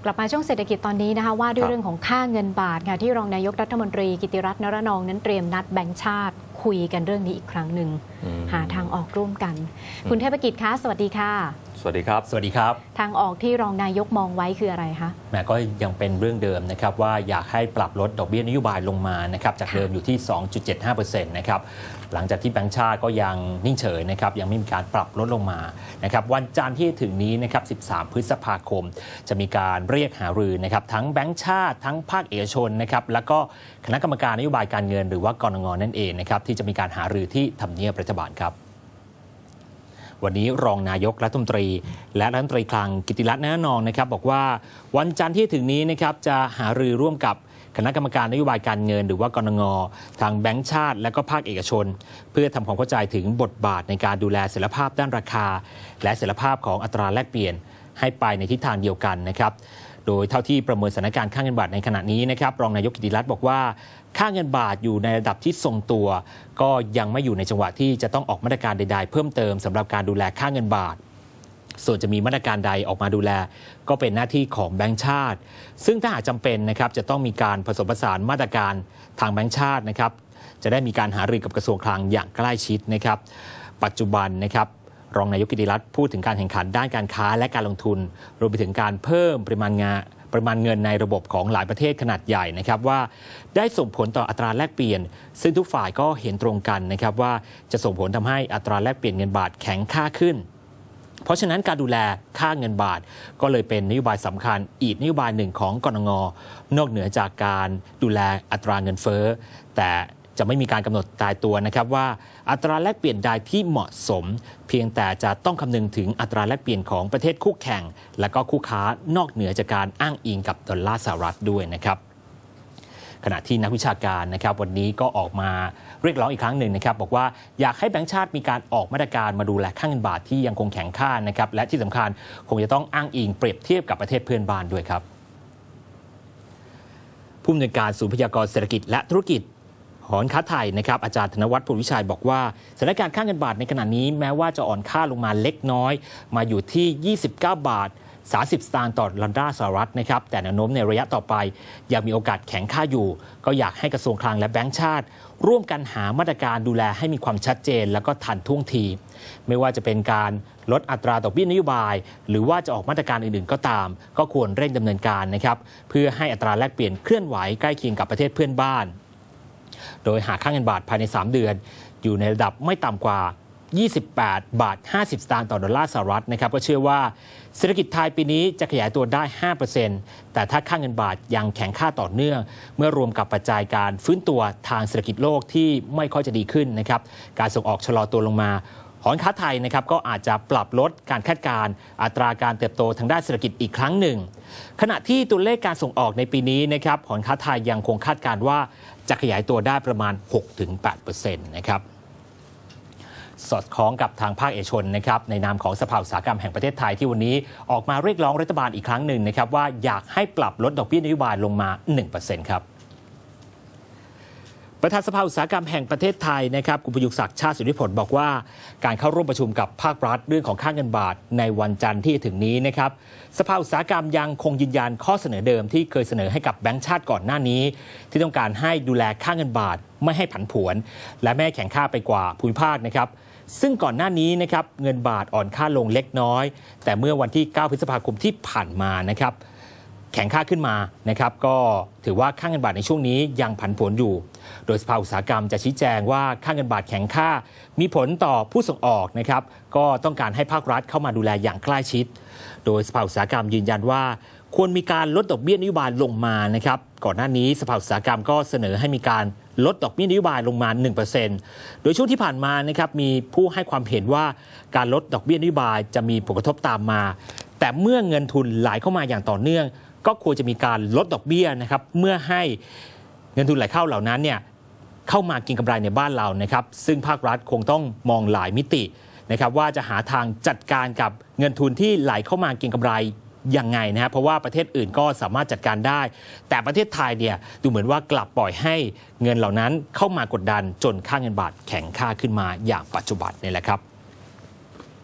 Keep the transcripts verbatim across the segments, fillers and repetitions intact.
กลับมาช่วงเศรษฐกิจตอนนี้นะคะว่าด้วยเรื่องของค่าเงินบาทค่ะที่รองนายกรัฐมนตรีกิติรัตน์ นรนองค์นั้นเตรียมนัดแบงก์ชาติคุยกันเรื่องนี้อีกครั้งหนึ่งหาทางออกร่วมกันคุณเทพกิจคะสวัสดีค่ะสวัสดีครับสวัสดีครับทางออกที่รองนายกมองไว้คืออะไรคะแม้ก็ยังเป็นเรื่องเดิมนะครับว่าอยากให้ปรับลดดอกเบี้ยนโยบายลงมานะครับจากเดิมอยู่ที่ สองจุดเจ็ดห้าเปอร์เซ็นต์ นะครับหลังจากที่แบงก์ชาติก็ยังนิ่งเฉยนะครับยังไม่มีการปรับลดลงมานะครับวันจันทร์ที่ถึงนี้นะครับสิบสามพฤษภาคมจะมีการเรียกหารือนะครับทั้งแบงก์ชาติทั้งภาคเอกชนนะครับแล้วก็คณะกรรมการนโยบายการเงินหรือว่ากนง.นั่นเองนะครับที่จะมีการหารือที่ทำเนียบรัฐบาลครับวันนี้รองนายกรัฐมนตรีและรัฐมนตรีคลังกิติรัตน์ นรนองค์นะครับบอกว่าวันจันทร์ที่ถึงนี้นะครับจะหารือร่วมกับคณะกรรมการนโยบายการเงินหรือว่ากนง.ทางแบงก์ชาติและก็ภาคเอกชนเพื่อทำความเข้าใจถึงบทบาทในการดูแลเสถียรภาพด้านราคาและเสถียรภาพของอัตราแลกเปลี่ยนให้ไปในทิศทางเดียวกันนะครับโดยเท่าที่ประเมินสถานการณ์ค่าเงินบาทในขณะนี้นะครับรองนายกกิติรัตน์บอกว่าค่าเงินบาทอยู่ในระดับที่ทรงตัวก็ยังไม่อยู่ในจังหวะที่จะต้องออกมาตรการใดๆเพิ่มเติมสำหรับการดูแลค่าเงินบาทส่วนจะมีมาตรการใดออกมาดูแลก็เป็นหน้าที่ของแบงก์ชาติซึ่งถ้าหากจำเป็นนะครับจะต้องมีการผสมผสานมาตรการทางแบงก์ชาตินะครับจะได้มีการหารือกับกระทรวงคลังอย่างใกล้ชิดนะครับปัจจุบันนะครับรองนายกกิติรัตน์พูดถึงการแข่งขันด้านการค้าและการลงทุนรวมไปถึงการเพิ่มปริมาณงานปริมาณเงินในระบบของหลายประเทศขนาดใหญ่นะครับว่าได้ส่งผลต่ออัตราแลกเปลี่ยนซึ่งทุกฝ่ายก็เห็นตรงกันนะครับว่าจะส่งผลทำให้อัตราแลกเปลี่ยนเงินบาทแข็งค่าขึ้นเพราะฉะนั้นการดูแลค่าเงินบาทก็เลยเป็นนโยบายสำคัญอีกนโยบายหนึ่งของกนง.นอกเหนือจากการดูแลอัตราเงินเฟ้อแต่จะไม่มีการกำหนดตายตัวนะครับว่าอัตราแลกเปลี่ยนใดที่เหมาะสมเพียงแต่จะต้องคำนึงถึงอัตราแลกเปลี่ยนของประเทศคู่แข่งและก็คู่ค้านอกเหนือจากการอ้างอิงกับดอลลาร์สหรัฐด้วยนะครับขณะที่นักวิชาการนะครับวันนี้ก็ออกมาเรียกร้องอีกครั้งหนึ่งนะครับบอกว่าอยากให้แบงก์ชาติมีการออกมาตรการมาดูแลค่าเงินบาทที่ยังคงแข็งค่านะครับและที่สำคัญคงจะต้องอ้างอิงเปรียบเทียบกับประเทศเพื่อนบ้านด้วยครับผู้อำนวยการศูนย์พยากรณ์เศรษฐกิจและธุรกิจหอการค้าไทยนะครับอาจารย์ธนวัฒน์ พลวิชัยบอกว่าสถานการณ์ค่าเงินบาทในขณะนี้แม้ว่าจะอ่อนค่าลงมาเล็กน้อยมาอยู่ที่ยี่สิบเก้าบาทสามสิบสตางค์ต่อดอลลาร์สหรัฐนะครับแต่แนวโน้มในระยะต่อไปยังมีโอกาสแข็งค่าอยู่ก็อยากให้กระทรวงคลังและแบงก์ชาติร่วมกันหามาตรการดูแลให้มีความชัดเจนแล้วก็ทันท่วงทีไม่ว่าจะเป็นการลดอัตราดอกเบี้ยนโยบายหรือว่าจะออกมาตรการอื่นๆก็ตามก็ควรเร่งดำเนินการนะครับเพื่อให้อัตราแลกเปลี่ยนเคลื่อนไหวใกล้เคียงกับประเทศเพื่อนบ้านโดยหากค่าเงินบาทภายในสามเดือนอยู่ในระดับไม่ต่ำกว่ายี่สิบแปดบาทห้าสิบสตางค์ต่อดอลลาร์สหรัฐนะครับก็เชื่อว่าเศรษฐกิจไทยปีนี้จะขยายตัวได้ ห้าเปอร์เซ็นต์ แต่ถ้าค่าเงินบาทยังแข็งค่าต่อเนื่องเมื่อรวมกับปัจจัยการฟื้นตัวทางเศรษฐกิจโลกที่ไม่ค่อยจะดีขึ้นนะครับการส่งออกชะลอตัวลงมาหอการค้าไทยนะครับก็อาจจะปรับลดการคาดการณ์อัตราการเติบโตทางด้านเศรษฐกิจอีกครั้งหนึ่งขณะที่ตัวเลขการส่งออกในปีนี้นะครับหอการค้าไทยยังคงคาดการณ์ว่าจะขยายตัวได้ประมาณ หกถึงแปดเปอร์เซ็นต์ นะครับสอดคล้องกับทางภาคเอกชนนะครับในนามของสภาอุตสาหกรรมแห่งประเทศไทยที่วันนี้ออกมาเรียกร้องรัฐบาลอีกครั้งหนึ่งนะครับว่าอยากให้ปรับลดดอกเบี้ยนโยบายลงมา หนึ่งเปอร์เซ็นต์ ครับประธานสภาอุตสาหกรรมแห่งประเทศไทยนะครับคุณประยุกต์ศักดิ์ชาติสุริผลบอกว่าการเข้าร่วมประชุมกับภาครัฐเรื่องของค่าเงินบาทในวันจันทร์ที่ถึงนี้นะครับสภาอุตสาหกรรมยังคงยืนยันข้อเสนอเดิมที่เคยเสนอให้กับแบงก์ชาติก่อนหน้านี้ที่ต้องการให้ดูแลค่าเงินบาทไม่ให้ผันผวนและไม่ให้แข็งค่าไปกว่าภูมิภาคนะครับซึ่งก่อนหน้านี้นะครับเงินบาทอ่อนค่าลงเล็กน้อยแต่เมื่อวันที่เก้าพฤษภาคมที่ผ่านมานะครับแข็งค่าขึ้นมานะครับก็ถือว่าค่าเงินบาทในช่วงนี้ยังผันผวนอยู่โดยสภาอุตสาหกรรมจะชี้แจงว่าค่าเงินบาทแข็งค่ามีผลต่อผู้ส่งออกนะครับก็ต้องการให้ภาครัฐเข้ามาดูแลอย่างใกล้ชิดโดยสภาอุตสาหกรรมยืนยันว่าควรมีการลดดอกเบี้ยนโยบายลงมานะครับก่อนหน้านี้สภาอุตสาหกรรมก็เสนอให้มีการลดดอกเบี้ยนโยบายลงมา หนึ่งเปอร์เซ็นต์ โดยช่วงที่ผ่านมานะครับมีผู้ให้ความเห็นว่าการลดดอกเบี้ยนโยบายจะมีผลกระทบตามมาแต่เมื่อเงินทุนไหลเข้ามาอย่างต่อเนื่องก็ควรจะมีการลดดอกเบี้ยนะครับเมื่อให้เงินทุนไหลเข้าเหล่านั้นเนี่ยเข้ามากินกำไรในบ้านเรานะครับซึ่งภาครัฐคงต้องมองหลายมิตินะครับว่าจะหาทางจัดการกับเงินทุนที่ไหลเข้ามากินกำไรยังไงนะครับเพราะว่าประเทศอื่นก็สามารถจัดการได้แต่ประเทศไทยเนี่ยดูเหมือนว่ากลับปล่อยให้เงินเหล่านั้นเข้ามากดดันจนค่าเงินบาทแข็งค่าขึ้นมาอย่างปัจจุบันนี่แหละครับ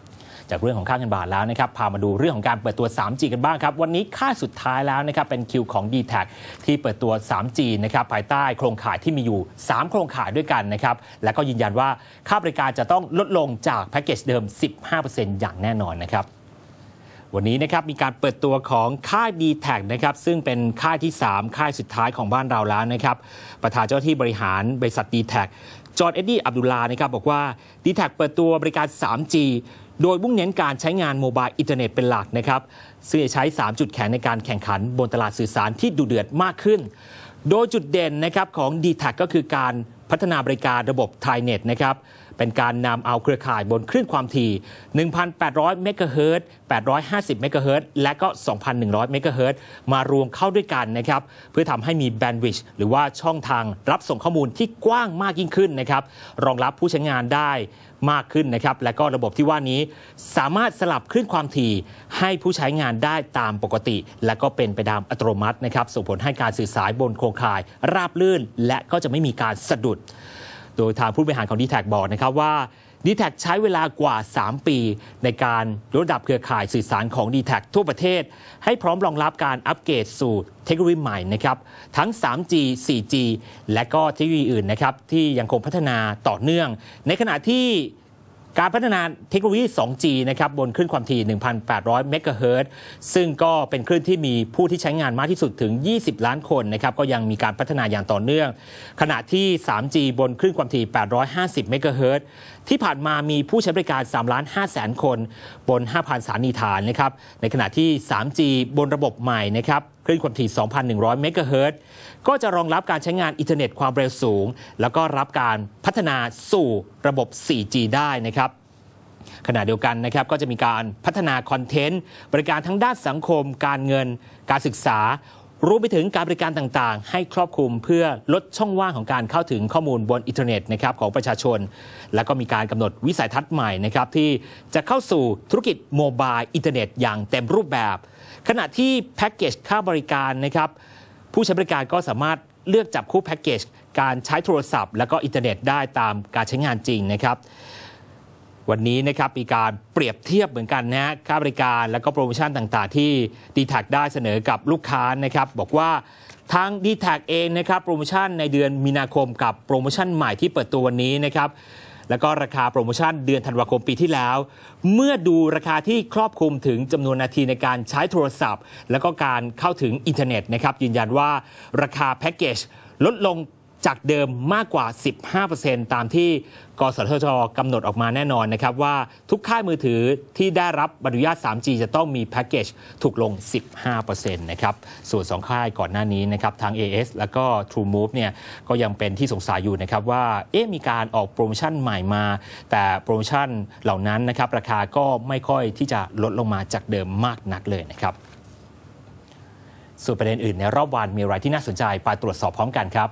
จากเรื่องของค่าเงินบาทแล้วนะครับพามาดูเรื่องของการเปิดตัว ทรีจี กันบ้างครับวันนี้ค่ายสุดท้ายแล้วนะครับเป็นคิวของ ดี แท็ก ที่เปิดตัว ทรีจี นะครับภายใต้โครงข่ายที่มีอยู่สามโครงข่ายด้วยกันนะครับและก็ยืนยันว่าค่าบริการจะต้องลดลงจากแพ็กเกจเดิม สิบห้าเปอร์เซ็นต์ อย่างแน่นอนนะครับวันนี้นะครับมีการเปิดตัวของค่าย ดี แท็ก นะครับซึ่งเป็นค่ายที่สามค่ายสุดท้ายของบ้านเราแล้วนะครับประธานเจ้าหน้าที่บริหารบริษัท ดี แท็ก จอห์น เอ็ดดี้ อับดุลลาห์นะครับบอกว่า ดี แท็ก เปิดตัวบริการ ทรีจี โดยมุ่งเน้นการใช้งานโมบายอินเทอร์เน็ตเป็นหลักนะครับซึ่งจะใช้สามจุดแข็งในการแข่งขันบนตลาดสื่อสารที่ดุเดือดมากขึ้นโดยจุดเด่นนะครับของ ดี แท็ก ก็คือการพัฒนาบริการระบบ ไทยเน็ต นะครับเป็นการนำเอาเครือข่ายบนคลื่นความถี่ หนึ่งพันแปดร้อย เมกะเฮิรตซ์ แปดร้อยห้าสิบ เมกะเฮิรตซ์ และก็ สองพันหนึ่งร้อย เมกะเฮิรตซ์ มารวมเข้าด้วยกันนะครับเพื่อทำให้มีแบนด์วิดต์หรือว่าช่องทางรับส่งข้อมูลที่กว้างมากยิ่งขึ้นนะครับรองรับผู้ใช้งานได้มากขึ้นนะครับและก็ระบบที่ว่านี้สามารถสลับคลื่นความถี่ให้ผู้ใช้งานได้ตามปกติและก็เป็นไปตามอัตโนมัตินะครับส่งผลให้การสื่อสารบนโครงข่ายราบรื่นและก็จะไม่มีการสะดุดโดยทางผู้บริหารของ ดี แท็ก บอกนะครับว่า ดี แท็ก ใช้เวลากว่าสามปีในการยกระดับเครือข่ายสื่อสารของ ดี แท็ก ทั่วประเทศให้พร้อมรองรับการอัปเกรดสู่เทคโนโลยีใหม่นะครับทั้ง ทรีจี โฟร์จี และก็เทคโนโลยีอื่นนะครับที่ยังคงพัฒนาต่อเนื่องในขณะที่การพัฒนาเทคโนโลยี ทูจี นะครับบนคลื่นความถี่ หนึ่งพันแปดร้อย เมกะเฮิรตซ์ ซึ่งก็เป็นคลื่นที่มีผู้ที่ใช้งานมากที่สุดถึงยี่สิบล้านคนนะครับก็ยังมีการพัฒนาอย่างต่อเนื่องขณะที่ ทรีจี บนคลื่นความถี่ แปดร้อยห้าสิบ เมกะเฮิรตซ์ ที่ผ่านมามีผู้ใช้บริการ สามล้านห้าแสน คนบน ห้าพัน สถานีฐานนะครับในขณะที่ ทรีจี บนระบบใหม่นะครับคลื่นความถี่ สองพันหนึ่งร้อย เมกะเฮิรตซ์ ก็จะรองรับการใช้งานอินเทอร์เน็ตความเร็วสูงแล้วก็รับการพัฒนาสู่ระบบ โฟร์จี ได้นะครับขณะเดียวกันนะครับก็จะมีการพัฒนาคอนเทนต์บริการทั้งด้านสังคมการเงินการศึกษารวมไปถึงการบริการต่างๆให้ครอบคลุมเพื่อลดช่องว่างของการเข้าถึงข้อมูลบนอินเทอร์เน็ตนะครับของประชาชนและก็มีการกำหนดวิสัยทัศน์ใหม่นะครับที่จะเข้าสู่ธุรกิจโมบายอินเทอร์เน็ตอย่างเต็มรูปแบบขณะที่แพ็กเกจค่าบริการนะครับผู้ใช้บริการก็สามารถเลือกจับคู่แพ็กเกจการใช้โทรศัพท์และก็อินเทอร์เน็ตได้ตามการใช้งานจริงนะครับวันนี้นะครับมีการเปรียบเทียบเหมือนกันนะค่าบริการและก็โปรโมชั่นต่างๆที่ ดี แท็ก ได้เสนอกับลูกค้านะครับบอกว่าทาง ดี แท็ก เองนะครับโปรโมชั่นในเดือนมีนาคมกับโปรโมชั่นใหม่ที่เปิดตัววันนี้นะครับแล้วก็ราคาโปรโมชั่นเดือนธันวาคมปีที่แล้วเมื่อดูราคาที่ครอบคลุมถึงจำนวนนาทีในการใช้โทรศัพท์แล้วก็การเข้าถึงอินเทอร์เน็ตนะครับยืนยันว่าราคาแพ็กเกจลดลงจากเดิมมากกว่า สิบห้าเปอร์เซ็นต์ ตามที่กสทช.กำหนดออกมาแน่นอนนะครับว่าทุกค่ายมือถือที่ได้รับอนุญาต ทรีจี จะต้องมีแพ็กเกจถูกลง สิบห้าเปอร์เซ็นต์ นะครับส่วนสองค่ายก่อนหน้านี้นะครับทาง เอ เอส แล้วก็ True Move เนี่ยก็ยังเป็นที่สงสัยอยู่นะครับว่าเอ๊ะมีการออกโปรโมชั่นใหม่มาแต่โปรโมชั่นเหล่านั้นนะครับราคาก็ไม่ค่อยที่จะลดลงมาจากเดิมมากนักเลยนะครับส่วนประเด็นอื่นในรอบวันมีอะไรที่น่าสนใจไปตรวจสอบพร้อมกันครับ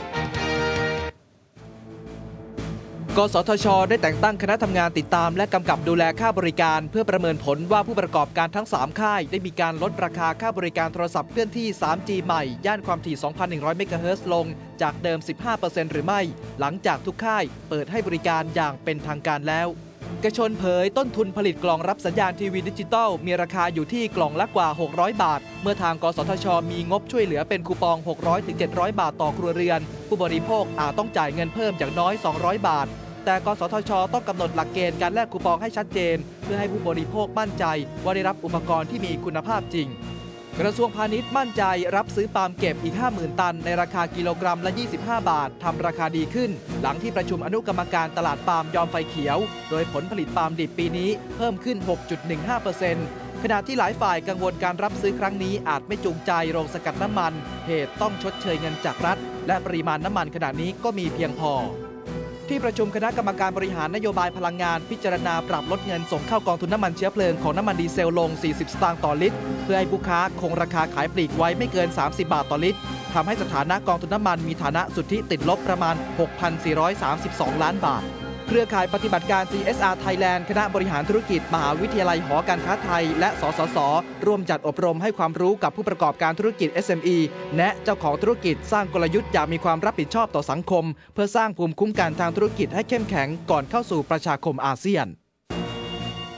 กสทช.ได้แต่งตั้งคณะทำงานติดตามและกำกับดูแลค่าบริการเพื่อประเมินผลว่าผู้ประกอบการทั้งสามค่ายได้มีการลดราคาค่าบริการโทรศัพท์เคลื่อนที่ ทรีจี ใหม่ย่านความถี่ สองพันหนึ่งร้อย เมกะเฮิรตซ์ลงจากเดิม สิบห้าเปอร์เซ็นต์ หรือไม่หลังจากทุกค่ายเปิดให้บริการอย่างเป็นทางการแล้วเอกชนเผยต้นทุนผลิตกล่องรับสัญญาณทีวีดิจิตอลมีราคาอยู่ที่กล่องละกว่าหกร้อยบาทเมื่อทางกสทช.มีงบช่วยเหลือเป็นคูปอง หกร้อยถึงเจ็ดร้อย บาทต่อครัวเรือนผู้บริโภคอาจต้องจ่ายเงินเพิ่มอย่างน้อยสองร้อยบาทแต่กสทช.ต้องกำหนดหลักเกณฑ์การแลกคูปองให้ชัดเจนเพื่อให้ผู้บริโภคมั่นใจว่าได้รับอุปกรณ์ที่มีคุณภาพจริงกระทรวงพาณิชย์มั่นใจรับซื้อปาล์มเก็บอีก ห้าหมื่น ตันในราคากิโลกรัมละยี่สิบห้าบาททำราคาดีขึ้นหลังที่ประชุมอนุกรรมการตลาดปาล์มยอมไฟเขียวโดยผลผลิตปาล์มดิบปีนี้เพิ่มขึ้น หกจุดหนึ่งห้าเปอร์เซ็นต์ ขณะที่หลายฝ่ายกังวลการรับซื้อครั้งนี้อาจไม่จูงใจโรงสกัดน้ำมันเหตุต้องชดเชยเงินจากรัฐและปริมาณน้ำมันขณะนี้ก็มีเพียงพอที่ประชุมคณะกรรมการบริหารนโยบายพลังงานพิจารณาปรับลดเงินส่งเข้ากองทุนน้ำมันเชื้อเพลิงของน้ำมันดีเซลลงสี่สิบสตางค์ต่อลิตรเพื่อให้ผู้ค้าคงราคาขายปลีกไว้ไม่เกินสามสิบบาทต่อลิตรทำให้สถานะกองทุนน้ำมันมีฐานะสุทธิติดลบประมาณ หกพันสี่ร้อยสามสิบสอง ล้านบาทเครือข่ายปฏิบัติการ ซี เอส อาร์ Thailand คณะบริหารธุรกิจมหาวิทยาลัยหอการค้าไทยและสสส.ร่วมจัดอบรมให้ความรู้กับผู้ประกอบการธุรกิจ เอส เอ็ม อี แนะเจ้าของธุรกิจสร้างกลยุทธ์อย่างมีความรับผิดชอบต่อสังคมเพื่อสร้างภูมิคุ้มกันทางธุรกิจให้เข้มแข็งก่อนเข้าสู่ประชาคมอาเซียน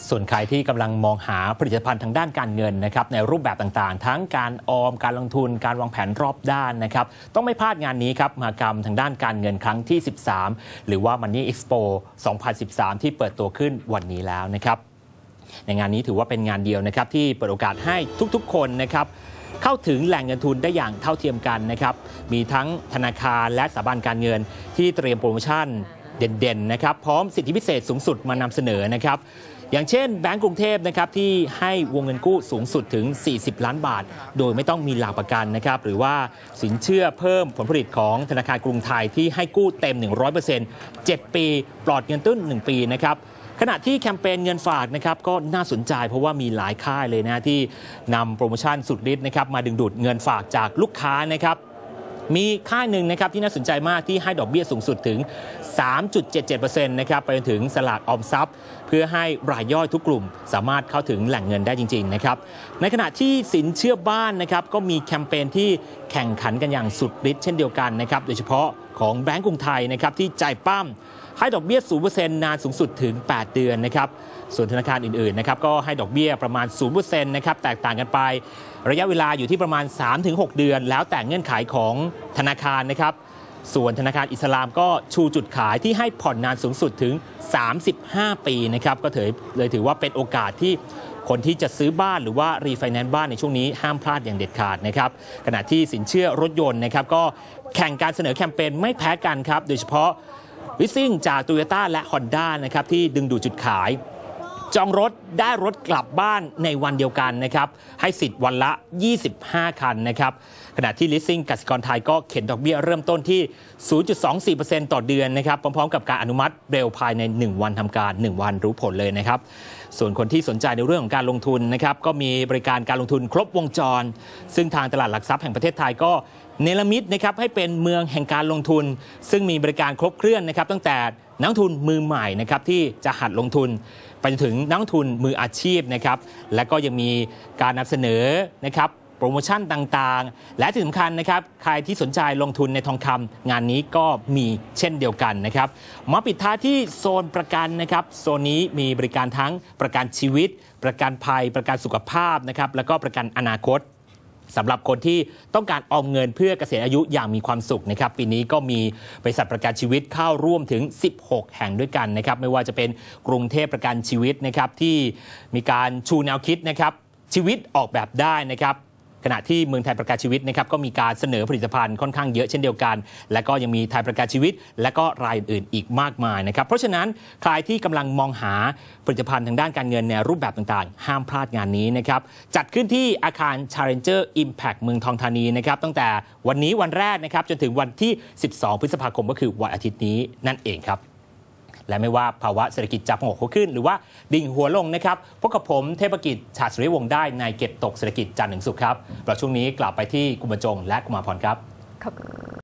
ส่วนใครที่กำลังมองหาผลิตภัณฑ์ทางด้านการเงินนะครับในรูปแบบต่างๆทั้งการออมการลงทุนการวางแผนรอบด้านนะครับต้องไม่พลาดงานนี้ครับมหกรรมทางด้านการเงินครั้งที่สิบสามหรือว่า Money Expo สองพันสิบสาม ที่เปิดตัวขึ้นวันนี้แล้วนะครับในงานนี้ถือว่าเป็นงานเดียวนะครับที่เปิดโอกาสให้ทุกๆคนนะครับเข้าถึงแหล่งเงินทุนได้อย่างเท่าเทียมกันนะครับมีทั้งธนาคารและสถาบันการเงินที่เตรียมโปรโมชั่นเด่นๆนะครับพร้อมสิทธิพิเศษสูงสุดมานำเสนอนะครับอย่างเช่นแบงก์กรุงเทพนะครับที่ให้วงเงินกู้สูงสุดถึงสี่สิบล้านบาทโดยไม่ต้องมีหลักประกันนะครับหรือว่าสินเชื่อเพิ่มผลผลิตของธนาคารกรุงไทยที่ให้กู้เต็ม หนึ่งร้อยเปอร์เซ็นต์ เจ็ดปีปลอดเงินต้นหนึ่งปีนะครับขณะที่แคมเปญเงินฝากนะครับก็น่าสนใจเพราะว่ามีหลายค่ายเลยนะที่นำโปรโมชั่นสุดฤทธิ์นะครับมาดึงดูดเงินฝากจากลูกค้านะครับมีค่ายหนึ่งนะครับที่น่าสนใจมากที่ให้ดอกเบี้ยสูงสุดถึง สามจุดเจ็ดเจ็ดเปอร์เซ็นต์ นะครับไปจนถึงสลากออมทรัพย์เพื่อให้รายย่อยทุกกลุ่มสามารถเข้าถึงแหล่งเงินได้จริงๆนะครับในขณะที่สินเชื่อบ้านนะครับก็มีแคมเปญที่แข่งขันกันอย่างสุดฤทธิ์เช่นเดียวกันนะครับโดยเฉพาะของแบงก์กรุงไทยนะครับที่จ่ายปั้มให้ดอกเบี้ย ศูนย์เปอร์เซ็นต์ นานสูงสุดถึงแปดเดือนนะครับส่วนธนาคารอื่นๆนะครับก็ให้ดอกเบี้ยประมาณ ศูนย์เปอร์เซ็นต์ นะครับแตกต่างกันไประยะเวลาอยู่ที่ประมาณ สามถึงหก เดือนแล้วแต่เงื่อนไขของธนาคารนะครับส่วนธนาคารอิสลามก็ชูจุดขายที่ให้ผ่อนนานสูงสุดถึงสามสิบห้าปีนะครับก็ถือเลยถือว่าเป็นโอกาสที่คนที่จะซื้อบ้านหรือว่ารีไฟแนนซ์บ้านในช่วงนี้ห้ามพลาดอย่างเด็ดขาดนะครับขณะที่สินเชื่อรถยนต์นะครับก็แข่งการเสนอแคมเปญไม่แพ้กันครับโดยเฉพาะลิสซิ่งจาก Toyota และ Honda นะครับที่ดึงดูดจุดขายจองรถได้รถกลับบ้านในวันเดียวกันนะครับให้สิทธิ์วันละยี่สิบห้าคันนะครับขณะที่ Leasing กสิกรไทยก็เข็นดอกเบี้ยเริ่มต้นที่ ศูนย์จุดสองสี่เปอร์เซ็นต์ ต่อเดือนนะครับพร้อมๆกับการอนุมัติเร็วภายในหนึ่งวันทำการหนึ่งวันรู้ผลเลยนะครับส่วนคนที่สนใจในเรื่องของการลงทุนนะครับก็มีบริการการลงทุนครบวงจรซึ่งทางตลาดหลักทรัพย์แห่งประเทศไทยก็เนรมิตนะครับให้เป็นเมืองแห่งการลงทุนซึ่งมีบริการครบเครื่องนะครับตั้งแต่นักลงทุนมือใหม่นะครับที่จะหัดลงทุนไปจนถึงนักลงทุนมืออาชีพนะครับและก็ยังมีการนำเสนอนะครับโปรโมชั่นต่างๆและที่สำคัญนะครับใครที่สนใจลงทุนในทองคำงานนี้ก็มีเช่นเดียวกันนะครับมาปิดท้ายที่โซนประกันนะครับโซนนี้มีบริการทั้งประกันชีวิตประกันภัยประกันสุขภาพนะครับแล้วก็ประกันอนาคตสำหรับคนที่ต้องการออมเงินเพื่อเกษียณอายุอย่างมีความสุขนะครับปีนี้ก็มีบริษัทประกันชีวิตเข้าร่วมถึงสิบหกแห่งด้วยกันนะครับไม่ว่าจะเป็นกรุงเทพประกันชีวิตนะครับที่มีการชูแนวคิดนะครับชีวิตออกแบบได้นะครับขณะที่เมืองไทยประกันชีวิตนะครับก็มีการเสนอผลิตภัณฑ์ค่อนข้างเยอะเช่นเดียวกันและก็ยังมีไทยประกันชีวิตและก็รายอื่นๆอีกมากมายนะครับเพราะฉะนั้นใครที่กำลังมองหาผลิตภัณฑ์ทางด้านการเงินในรูปแบบต่างๆห้ามพลาดงานนี้นะครับจัดขึ้นที่อาคาร Challenger Impact เมืองทองธานีนะครับตั้งแต่วันนี้วันแรกนะครับจนถึงวันที่สิบสองพฤษภาคมก็คือวันอาทิตย์นี้นั่นเองครับและไม่ว่าภาวะเศรษฐกิจจะผงกหัวขึ้นหรือว่าดิ่งหัวลงนะครับพบกับผมเทพกิจฉาดสุริวงศ์ได้ในเก็บตกเศรษฐกิจจันทร์ถึงศุกร์ครับเราช่วงนี้กลับไปที่กุมารจงและกุมารพรครับ